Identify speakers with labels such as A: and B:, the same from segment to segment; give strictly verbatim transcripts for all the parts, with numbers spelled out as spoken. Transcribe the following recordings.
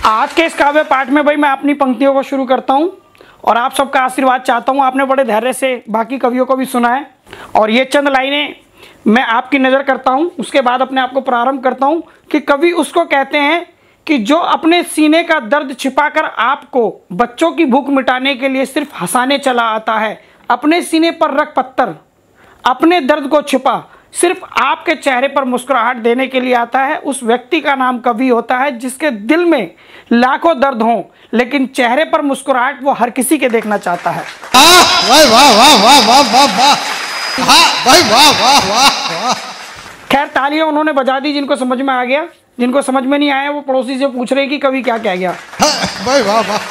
A: आज के इस काव्य पाठ में भाई मैं अपनी पंक्तियों को शुरू करता हूँ और आप सबका आशीर्वाद चाहता हूँ। आपने बड़े धैर्य से बाकी कवियों को भी सुना है और ये चंद लाइनें मैं आपकी नज़र करता हूँ, उसके बाद अपने आप को प्रारंभ करता हूँ कि कवि उसको कहते हैं कि जो अपने सीने का दर्द छिपाकर आपको बच्चों की भूख मिटाने के लिए सिर्फ हंसाने चला आता है। अपने सीने पर रख पत्थर, अपने दर्द को छिपा, सिर्फ आपके चेहरे पर मुस्कुराहट देने के लिए आता है। उस व्यक्ति का नाम कवि होता है जिसके दिल में लाखों दर्द हों लेकिन चेहरे पर मुस्कुराहट वो हर किसी के देखना चाहता है।
B: वाह वाह वाह वाह वाह वाह वाह भाई वाह वाह वाह।
A: खैर तालियां उन्होंने बजा दी जिनको समझ में आ गया, जिनको समझ में नहीं आया वो पड़ोसी से पूछ रहे कि कवि क्या कह गया।
B: भाई वाह वाह।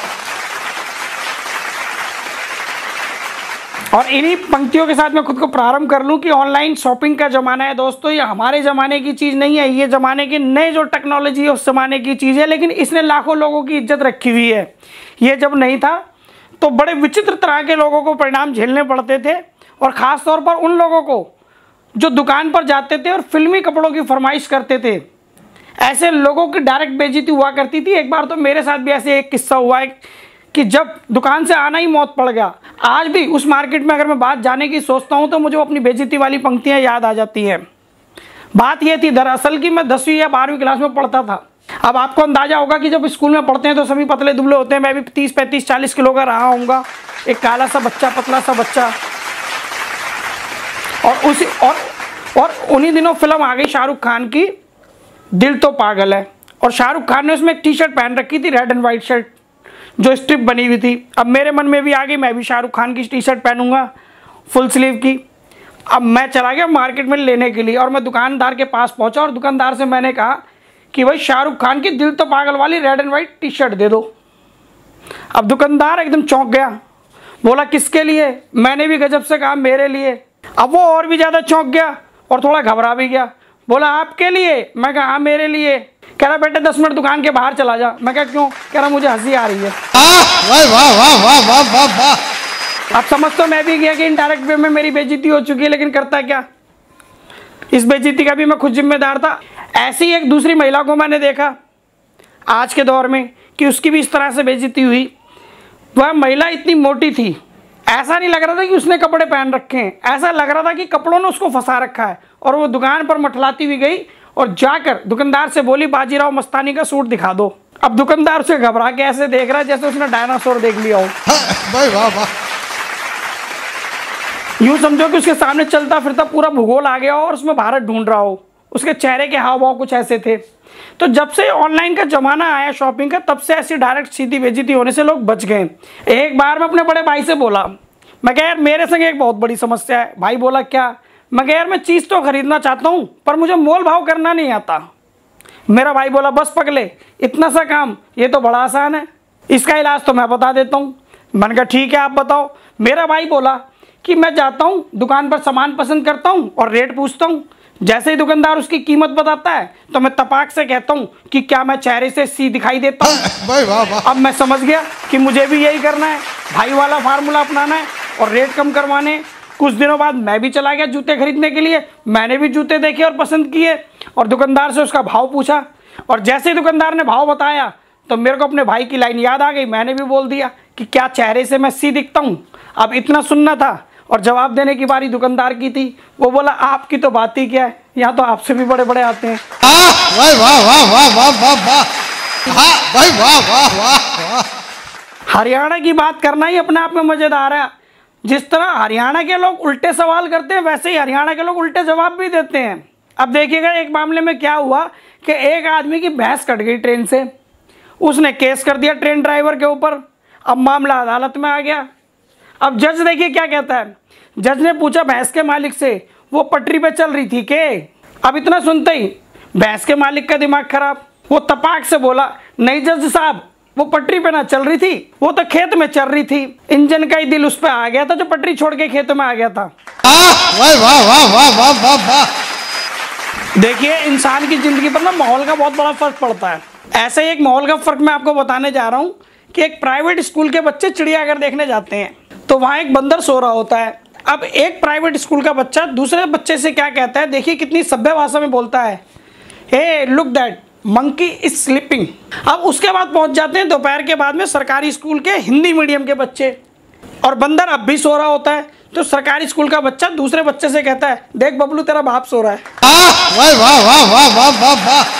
A: और इन्हीं पंक्तियों के साथ मैं खुद को प्रारंभ कर लूं कि ऑनलाइन शॉपिंग का ज़माना है दोस्तों। ये हमारे ज़माने की चीज़ नहीं है, ये ज़माने की नई जो टेक्नोलॉजी है उस ज़माने की चीज़ है, लेकिन इसने लाखों लोगों की इज्जत रखी हुई है। ये जब नहीं था तो बड़े विचित्र तरह के लोगों को परिणाम झेलने पड़ते थे और ख़ास तौर पर उन लोगों को जो दुकान पर जाते थे और फिल्मी कपड़ों की फरमाइश करते थे। ऐसे लोगों की डायरेक्ट बेइज्जती हुआ करती थी। एक बार तो मेरे साथ भी ऐसे एक किस्सा हुआ है कि जब दुकान से आना ही मौत पड़ गया। आज भी उस मार्केट में अगर मैं बात जाने की सोचता हूँ तो मुझे अपनी बेइज्जती वाली पंक्तियाँ याद आ जाती हैं। बात यह थी दरअसल कि मैं दसवीं या बारहवीं क्लास में पढ़ता था। अब आपको अंदाजा होगा कि जब स्कूल में पढ़ते हैं तो सभी पतले दुबले होते हैं। मैं भी तीस पैंतीस चालीस किलो का रहा हूँगा, एक काला सा बच्चा, पतला सा बच्चा। और उसी और और उन्हीं दिनों फिल्म आ गई शाहरुख खान की दिल तो पागल है, और शाहरुख खान ने उसमें एक टी शर्ट पहन रखी थी, रेड एंड वाइट शर्ट जो स्ट्रिप बनी हुई थी। अब मेरे मन में भी आ गई मैं भी शाहरुख खान की टी शर्ट पहनूंगा फुल स्लीव की। अब मैं चला गया मार्केट में लेने के लिए और मैं दुकानदार के पास पहुंचा और दुकानदार से मैंने कहा कि भाई शाहरुख खान की दिल तो पागल वाली red and white t shirt दे दो। अब दुकानदार एकदम चौंक गया, बोला किसके लिए? मैंने भी गजब से कहा मेरे लिए। अब वो और भी ज़्यादा चौंक गया और थोड़ा घबरा भी गया, बोला आपके लिए? मैं कहा हाँ मेरे लिए। कह रहा बेटे दस मिनट दुकान के बाहर चला जा। मैं कहा क्यों? कह रहा मुझे हंसी आ रही है।
B: वाह वाह वाह वाह वाह वाह वाह।
A: अब समझ तो मैं भी गया कि इनडायरेक्ट वे में मेरी बेइज्जती हो चुकी है, लेकिन करता क्या, इस बेइज्जती का भी मैं खुद जिम्मेदार था। ऐसी एक दूसरी महिला को मैंने देखा आज के दौर में कि उसकी भी इस तरह से बेइज्जती हुई। वह महिला इतनी मोटी थी, ऐसा नहीं लग रहा था कि उसने कपड़े पहन रखे हैं, ऐसा लग रहा था कि कपड़ों ने उसको फंसा रखा है। और वो दुकान पर मठलाती हुई गई और जाकर दुकानदार से बोली बाजीराव मस्तानी का सूट दिखा दो। अब दुकानदार उसे घबरा के ऐसे देख रहा है जैसे उसने डायनासोर देख लिया हो।
B: भाई वाह वाह।
A: यूं समझो कि उसके सामने चलता फिरता पूरा भूगोल आ गया हो और उसमें भारत ढूंढ रहा हो। उसके चेहरे के हाव भाव कुछ ऐसे थे। तो जब से ऑनलाइन का जमाना आया शॉपिंग का, तब से ऐसी डायरेक्ट सीधी बेइज्जती होने से लोग बच गए। एक बार मैं अपने बड़े भाई से बोला, मैं कह यार मेरे संग एक बहुत बड़ी समस्या है। भाई बोला क्या? मैं कह यार मैं चीज़ तो खरीदना चाहता हूँ पर मुझे मोल भाव करना नहीं आता। मेरा भाई बोला बस पगले, इतना सा काम, ये तो बड़ा आसान है, इसका इलाज तो मैं बता देता हूँ। मैंने कहा ठीक है आप बताओ। मेरा भाई बोला कि मैं जाता हूँ दुकान पर सामान पसंद करता हूँ और रेट पूछता हूँ। जैसे ही दुकानदार उसकी कीमत बताता है तो मैं तपाक से कहता हूँ कि क्या मैं चेहरे से सी दिखाई देता हूँ। अब मैं समझ गया कि मुझे भी यही करना है, भाई वाला फार्मूला अपनाना है और रेट कम करवाने। कुछ दिनों बाद मैं भी चला गया जूते खरीदने के लिए। मैंने भी जूते देखे और पसंद किए और दुकानदार से उसका भाव पूछा और जैसे ही दुकानदार ने भाव बताया तो मेरे को अपने भाई की लाइन याद आ गई। मैंने भी बोल दिया कि क्या चेहरे से मैं सी दिखता हूँ? अब इतना सुनना था और जवाब देने की बारी दुकानदार की थी। वो बोला आपकी तो बात ही क्या है, यहाँ तो आपसे भी बड़े बड़े आते हैं।
B: वाह वाह वाह वाह वाह वाह वाह भाई वाह वाह वाह।
A: हरियाणा की बात करना ही अपने आप में मजेदार है। जिस तरह हरियाणा के लोग उल्टे सवाल करते हैं वैसे ही हरियाणा के लोग उल्टे जवाब भी देते हैं। अब देखिएगा एक मामले में क्या हुआ कि एक आदमी की भैंस कट गई ट्रेन से, उसने केस कर दिया ट्रेन ड्राइवर के ऊपर। अब मामला अदालत में आ गया। अब जज देखिए क्या कहता है। जज ने पूछा भैंस के मालिक से वो पटरी पे चल रही थी के? अब इतना सुनते ही भैंस के मालिक का दिमाग खराब, वो तपाक से बोला नहीं जज साहब, वो पटरी पे ना चल रही थी, वो तो खेत में चल रही थी। इंजन का ही दिल उस पे आ गया था जो पटरी छोड़ के खेत में आ गया था।
B: वाह वाह वाह वाह वाह वाह वाह।
A: देखिए इंसान की जिंदगी पर ना माहौल का बहुत बड़ा फर्क पड़ता है। ऐसे ही एक माहौल का फर्क मैं आपको बताने जा रहा हूँ कि एक प्राइवेट स्कूल के बच्चे चिड़ियाघर देखने जाते हैं तो वहाँ एक बंदर सो रहा होता है। अब एक प्राइवेट स्कूल का बच्चा दूसरे बच्चे से क्या कहता है, देखिए कितनी सभ्य भाषा में बोलता है, hey look that, monkey is sleeping. अब उसके बाद पहुंच जाते हैं दोपहर के बाद में सरकारी स्कूल के हिंदी मीडियम के बच्चे, और बंदर अब भी सो रहा होता है। तो सरकारी स्कूल का बच्चा दूसरे बच्चे से कहता है, देख बबलू तेरा बाप सो रहा है।
B: वाह वाह वाह वाह वाह वाह वाह।